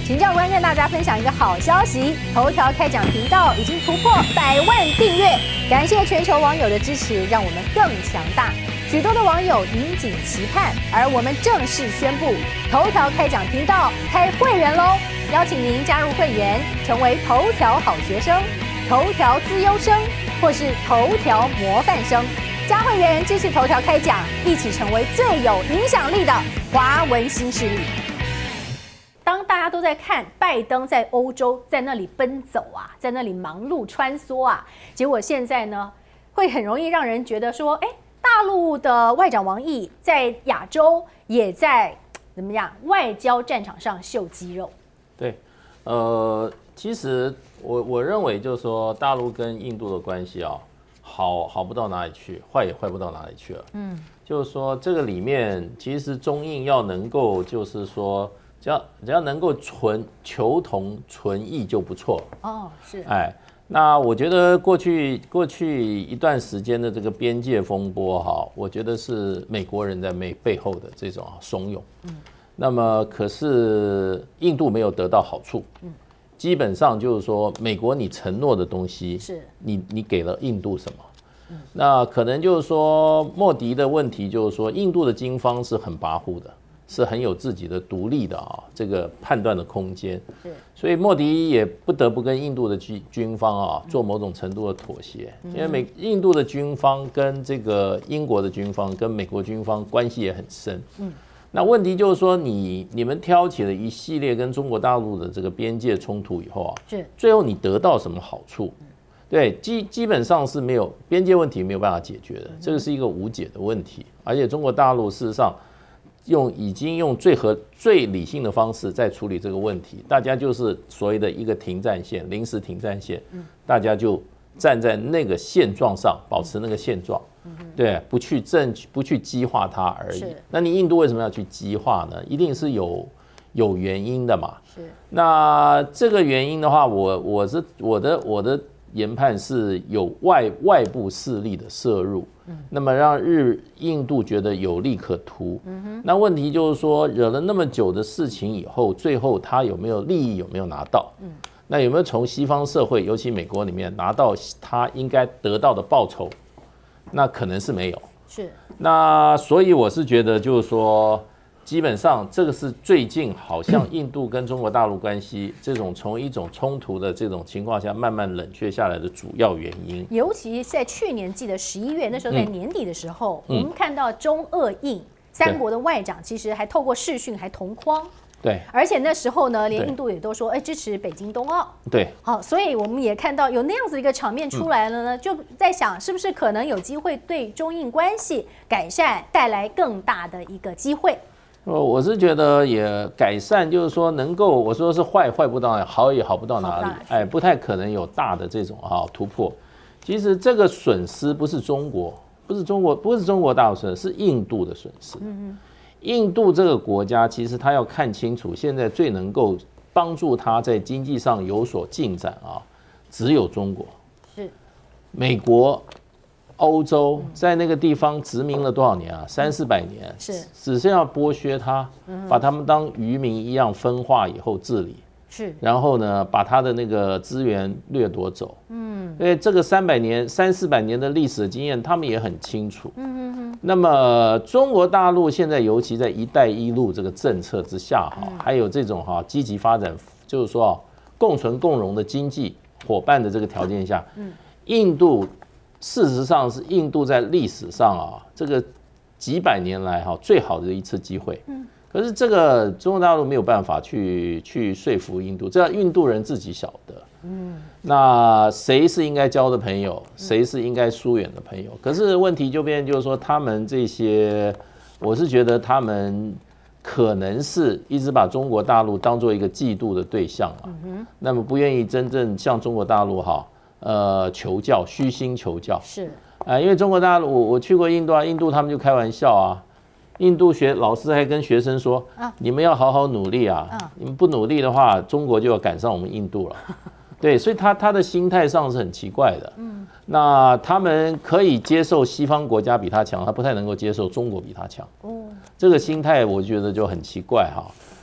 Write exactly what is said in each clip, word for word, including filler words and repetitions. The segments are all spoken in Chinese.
请教官跟大家分享一个好消息，头条开讲频道已经突破百万订阅，感谢全球网友的支持，让我们更强大。许多的网友引颈期盼，而我们正式宣布，头条开讲频道开会员喽！邀请您加入会员，成为头条好学生、头条资优生，或是头条模范生。加会员支持头条开讲，一起成为最有影响力的华文新势力。当大家都在看拜登在欧洲在那里奔走啊，在那里忙碌穿梭啊，结果现在呢，会很容易让人觉得说，哎，大陆的外长王毅在亚洲也在怎么样外交战场上秀肌肉。 对，呃，其实我我认为就是说，大陆跟印度的关系啊，好好不到哪里去，坏也坏不到哪里去了。嗯，就是说这个里面，其实中印要能够就是说。只要只要能够存求同存异就不错哦，是哎，那我觉得过去过去一段时间的这个边界风波哈，我觉得是美国人在背背后的这种怂恿，嗯，那么可是印度没有得到好处，嗯，基本上就是说美国你承诺的东西是你你给了印度什么？嗯，那可能就是说莫迪的问题就是说印度的经方是很跋扈的。是很有自己的独立的啊，这个判断的空间。所以莫迪也不得不跟印度的军军方啊做某种程度的妥协，因为美印度的军方跟这个英国的军方跟美国军方关系也很深。嗯，那问题就是说你你们挑起了一系列跟中国大陆的这个边界冲突以后啊，是最后你得到什么好处？对，基基本上是没有边界问题没有办法解决的，这个是一个无解的问题，而且中国大陆事实上。用已经用最和最理性的方式在处理这个问题，大家就是所谓的一个停战线，临时停战线，大家就站在那个现状上，保持那个现状，对，不去正不去激化它而已。那你印度为什么要去激化呢？一定是有有原因的嘛。是。那这个原因的话，我我是我的我的研判是有外外部势力的摄入。那么让日印度觉得有利可图，那问题就是说惹了那么久的事情以后，最后他有没有利益有没有拿到？那有没有从西方社会，尤其美国里面拿到他应该得到的报酬？那可能是没有。是。那所以我是觉得就是说。基本上，这个是最近好像印度跟中国大陆关系这种从一种冲突的这种情况下慢慢冷却下来的主要原因。 尤其在去年记得十一月那时候，在年底的时候，嗯、我们看到中俄印三国的外长其实还透过视讯还同框。 对， 而且那时候呢，连印度也都说，哎，支持北京冬奥。 对， 好，所以我们也看到有那样子一个场面出来了呢，嗯、就在想，是不是可能有机会对中印关系改善带来更大的一个机会？ 我是觉得也改善，就是说能够我说是坏坏不到哪里，好也好不到哪里，哎，不太可能有大的这种哈突破。其实这个损失不是中国，不是中国，不是中国大陆损失，是印度的损失。嗯印度这个国家其实他要看清楚，现在最能够帮助他在经济上有所进展啊，只有中国，是美国。欧洲在那个地方殖民了多少年啊？三四百年，是只是要剥削他，把他们当渔民一样分化以后治理，是，然后呢，把他的那个资源掠夺走，嗯，因为这个三百年、三四百年的历史经验，他们也很清楚，嗯嗯嗯。那么中国大陆现在尤其在“一带一路”这个政策之下，哈，还有这种哈积极发展，就是说啊，共存共荣的经济伙伴的这个条件下，嗯，印度。事实上是印度在历史上啊，这个几百年来哈最好的一次机会。嗯，可是这个中国大陆没有办法去去说服印度，这要印度人自己晓得。嗯，那谁是应该交的朋友，谁是应该疏远的朋友？可是问题就变就是说，他们这些，我是觉得他们可能是一直把中国大陆当做一个嫉妒的对象啊。嗯，那么不愿意真正向中国大陆哈。呃，求教，虚心求教是，啊、呃，因为中国大陆，我我去过印度啊，印度他们就开玩笑啊，印度学老师还跟学生说，啊、你们要好好努力啊，啊你们不努力的话，中国就要赶上我们印度了，对，所以他他的心态上是很奇怪的，嗯，那他们可以接受西方国家比他强，他不太能够接受中国比他强，哦，这个心态我觉得就很奇怪哈。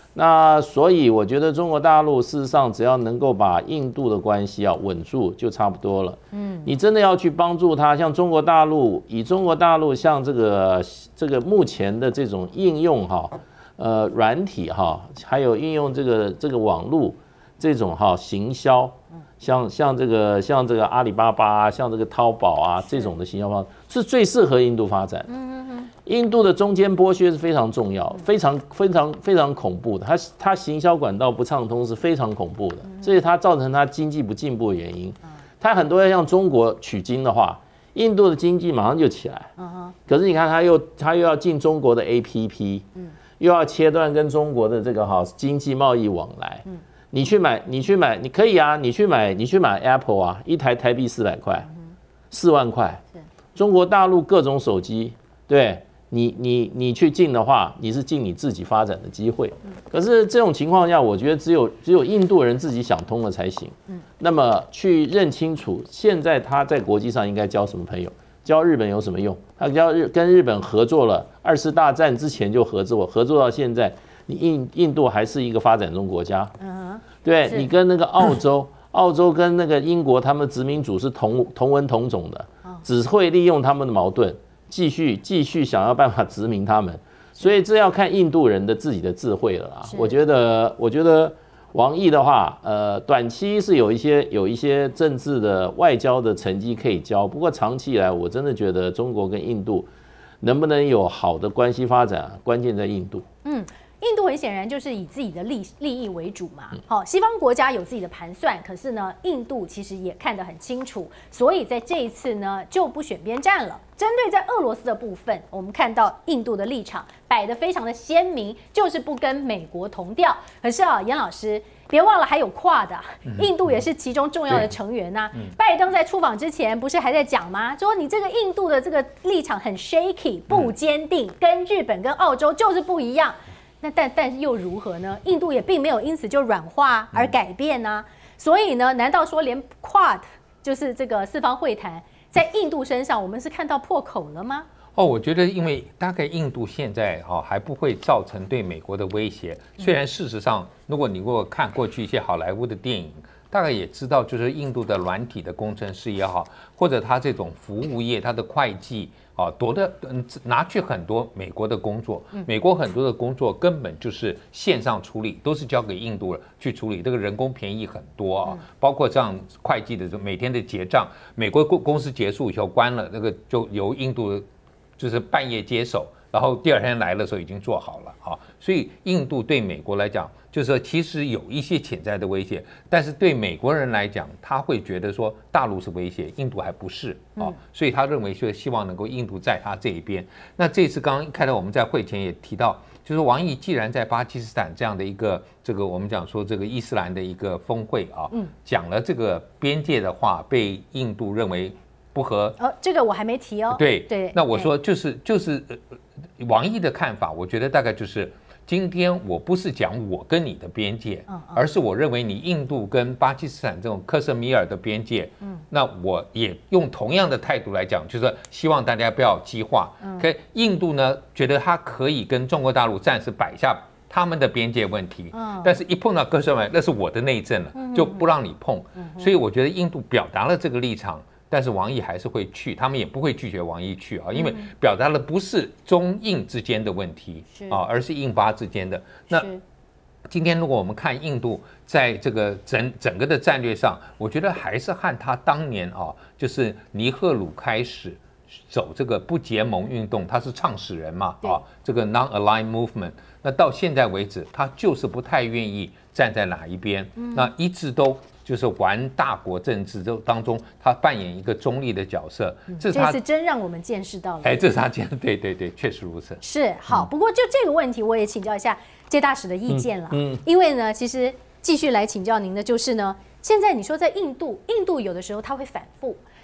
那所以我觉得中国大陆事实上只要能够把印度的关系啊稳住，就差不多了。嗯，你真的要去帮助它，像中国大陆，以中国大陆像这个这个目前的这种应用哈，呃软体哈，还有运用这个这个网络这种哈行销，像像这个像这个阿里巴巴啊，像这个淘宝啊这种的行销方式，是最适合印度发展。印度的中间剥削是非常重要，非常非常非常恐怖的。它它行销管道不畅通是非常恐怖的，这是它造成它经济不进步的原因。它很多要向中国取经的话，印度的经济马上就起来。可是你看，它又它又要进中国的 A P P， 又要切断跟中国的这个哈经济贸易往来。你去买，你去买，你可以啊，你去买，你去买 Apple 啊，一台台币四百块，四万块。中国大陆各种手机，对。你你你去进的话，你是进你自己发展的机会。可是这种情况下，我觉得只有只有印度人自己想通了才行。那么去认清楚，现在他在国际上应该交什么朋友？交日本有什么用？他交日跟日本合作了，二次大战之前就合作，合作到现在，你印印度还是一个发展中国家。对你跟那个澳洲，澳洲跟那个英国，他们殖民主是同同文同种的，只会利用他们的矛盾。继续继续想要办法殖民他们，所以这要看印度人的自己的智慧了啦。我觉得，我觉得王毅的话，呃，短期是有一些有一些政治的外交的成绩可以交，不过长期以来，我真的觉得中国跟印度能不能有好的关系发展，关键在印度。嗯。 印度很显然就是以自己的利利益为主嘛，好，西方国家有自己的盘算，可是呢，印度其实也看得很清楚，所以在这一次呢就不选边站了。针对在俄罗斯的部分，我们看到印度的立场摆得非常的鲜明，就是不跟美国同调。可是啊，严老师别忘了还有跨的，印度也是其中重要的成员呐、啊。拜登在出访之前不是还在讲吗？说你这个印度的这个立场很 shaky， 不坚定，跟日本跟澳洲就是不一样。那但但是又如何呢？印度也并没有因此就软化而改变呢、啊。所以呢，难道说连 Quad 就是这个四方会谈，在印度身上我们是看到破口了吗？ 哦，我觉得因为大概印度现在哦还不会造成对美国的威胁。虽然事实上，如果你如果看过去一些好莱坞的电影，大概也知道，就是印度的软体的工程师也好，或者他这种服务业，他的会计。啊，夺的嗯拿去很多美国的工作，美国很多的工作根本就是线上处理，都是交给印度人去处理，这个人工便宜很多啊。包括像会计的每天的结账，美国公公司结束以后关了，那个就由印度就是半夜接手，然后第二天来的时候已经做好了啊。所以印度对美国来讲，就是说其实有一些潜在的威胁，但是对美国人来讲，他会觉得说大陆是威胁，印度还不是啊，所以他认为说希望能够印度在他这一边。那这次刚刚一开头我们在会前也提到，就是王毅既然在巴基斯坦这样的一个这个我们讲说这个伊斯兰的一个峰会啊，讲了这个边界的话，被印度认为不合。 哦，这个我还没提哦。 对对， 那我说就是就是王毅的看法，我觉得大概就是。今天我不是讲我跟你的边界，而是我认为你印度跟巴基斯坦这种克什米尔的边界，那我也用同样的态度来讲，就是希望大家不要激化。可印度呢，觉得它可以跟中国大陆暂时摆下他们的边界问题，但是一碰到克什米尔，那是我的内政了，就不让你碰。所以我觉得印度表达了这个立场。但是王毅还是会去，他们也不会拒绝王毅去啊，因为表达了不是中印之间的问题啊，而是印巴之间的。那今天如果我们看印度在这个整整个的战略上，我觉得还是和他当年啊，就是尼赫鲁开始走这个不结盟运动，他是创始人嘛啊，这个 Non-Aligned Movement， 那到现在为止，他就是不太愿意站在哪一边，那一直都。就是玩大国政治当中，他扮演一个中立的角色， 这是他这次真让我们见识到了。 哎，这是他见，对对对，确实如此。 是好，不过就这个问题，我也请教一下介大使的意见了。嗯，因为呢，其实继续来请教您的就是呢，现在你说在印度，印度有的时候他会反复。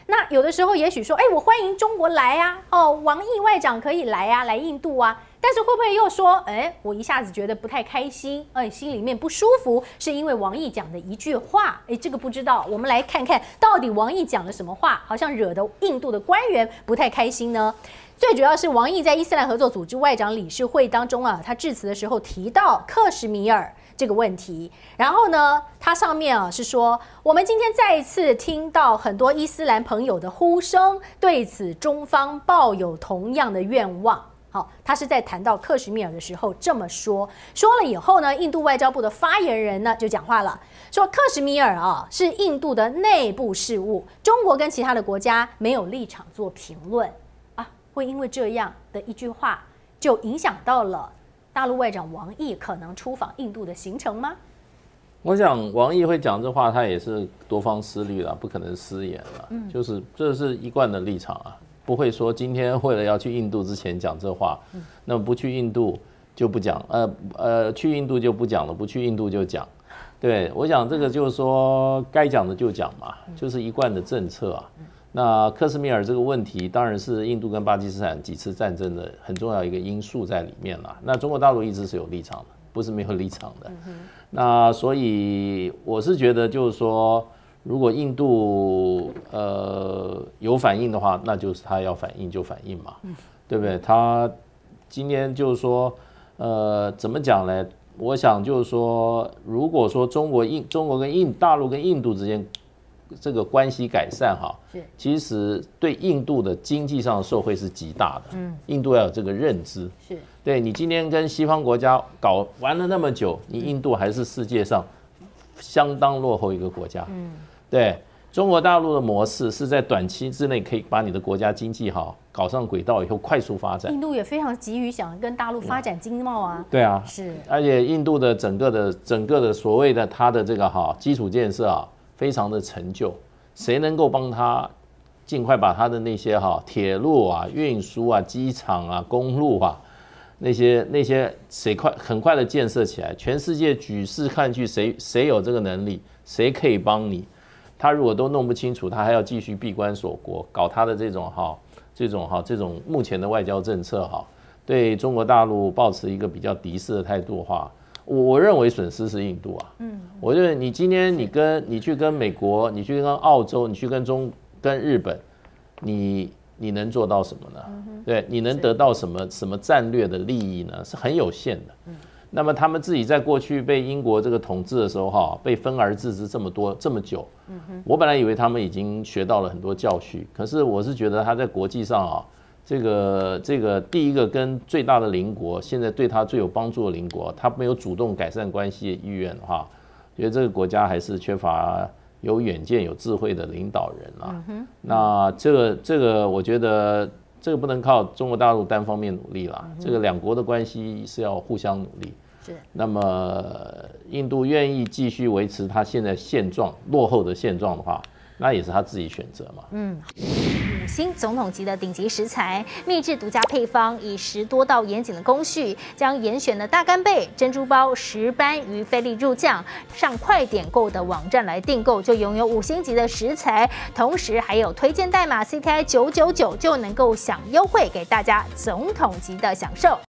那有的时候也许说，哎，我欢迎中国来啊，哦，王毅外长可以来啊，来印度啊。但是会不会又说，哎，我一下子觉得不太开心，哎，心里面不舒服，是因为王毅讲的一句话，哎，这个不知道，我们来看看到底王毅讲了什么话，好像惹得印度的官员不太开心呢？最主要是王毅在伊斯兰合作组织外长理事会当中啊，他致辞的时候提到克什米尔这个问题，然后呢，他上面啊是说，我们今天再一次听到很多伊斯兰朋友的呼声，对此中方抱有同样的愿望。好，他是在谈到克什米尔的时候这么说，说了以后呢，印度外交部的发言人呢就讲话了，说克什米尔啊是印度的内部事务，中国跟其他的国家没有立场做评论啊，会因为这样的一句话就影响到了大陆外长王毅可能出访印度的行程吗？ 我想王毅会讲这话，他也是多方思虑了，不可能失言了，嗯、就是这是一贯的立场啊。不会说今天为了要去印度之前讲这话，那么不去印度就不讲，呃呃，去印度就不讲了，不去印度就讲。对，我想这个就是说该讲的就讲嘛，就是一贯的政策啊。那克什米尔这个问题当然是印度跟巴基斯坦几次战争的很重要一个因素在里面了。那中国大陆一直是有立场的，不是没有立场的。那所以我是觉得就是说。如果印度呃有反应的话，那就是他要反应就反应嘛，对不对？他今天就是说，呃，怎么讲呢？我想就是说，如果说中国印中国跟印大陆跟印度之间这个关系改善哈，其实对印度的经济上的受惠是极大的。嗯，印度要有这个认知。是，对你今天跟西方国家搞玩了那么久，你印度还是世界上相当落后一个国家。嗯。对中国大陆的模式是在短期之内可以把你的国家经济好搞上轨道以后快速发展。印度也非常急于想跟大陆发展经贸啊。 对啊，是。而且印度的整个的整个的所谓的它的这个哈基础建设啊，非常的陈旧。谁能够帮他尽快把他的那些哈铁路啊、运输啊、机场啊、公路啊那些那些谁快很快的建设起来？全世界举世看去，谁谁有这个能力，谁可以帮你？他如果都弄不清楚，他还要继续闭关锁国，搞他的这种哈、这种哈、这种目前的外交政策哈，对中国大陆抱持一个比较敌视的态度的话，我我认为损失是印度啊。嗯，我觉得你今天你跟你去跟美国，你去跟澳洲，你去跟中跟日本，你你能做到什么呢？对，你能得到什么什么战略的利益呢？是很有限的。嗯。那么他们自己在过去被英国这个统治的时候，哈，被分而治之这么多这么久，我本来以为他们已经学到了很多教训，可是我是觉得他在国际上啊，这个这个第一个跟最大的邻国，现在对他最有帮助的邻国，他没有主动改善关系的意愿的话，觉得这个国家还是缺乏有远见、有智慧的领导人啦。那这个这个，我觉得。这个不能靠中国大陆单方面努力啦，这个两国的关系是要互相努力。是，那么印度愿意继续维持它现在现状落后的现状的话，那也是他自己选择嘛。嗯。 五星总统级的顶级食材，秘制独家配方，以十多道严谨的工序，将严选的大干贝、珍珠鲍、石斑鱼菲力入酱，上快点购的网站来订购，就拥有五星级的食材，同时还有推荐代码 C T I 九九九就能够享优惠，给大家总统级的享受。